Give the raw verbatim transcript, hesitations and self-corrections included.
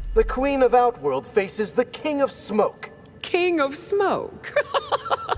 The Queen of Outworld faces the King of Smoke. King of Smoke.